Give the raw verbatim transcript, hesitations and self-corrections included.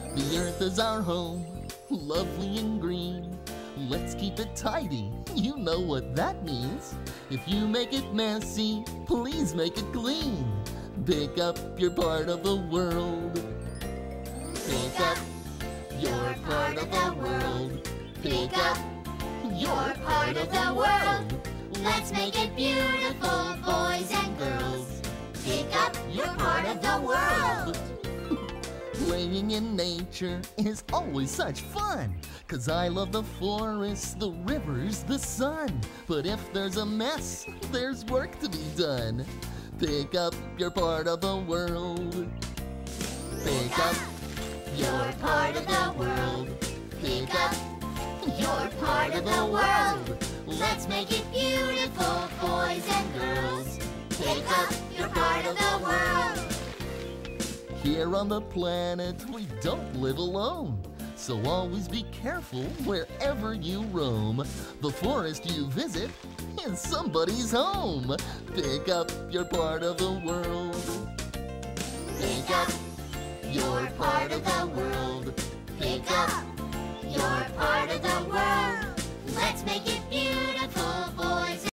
The earth is our home, lovely and green. Let's keep it tidy, you know what that means. If you make it messy, please make it clean. Pick up your part of the world. Pick up your part of the world. Pick up your part of the world. Let's make it beautiful, boys and girls. Pick up your part of the world. Playing in nature is always such fun, 'cause I love the forest, the rivers, the sun. But if there's a mess, there's work to be done. Pick up your part of the world. Pick up Your part of the world. Pick up your part of the world. Let's make it beautiful, boys and girls. Pick up your part of the world. Here on the planet, we don't live alone. So always be careful wherever you roam. The forest you visit is somebody's home. Pick up your part of the world. Pick up your part of the world.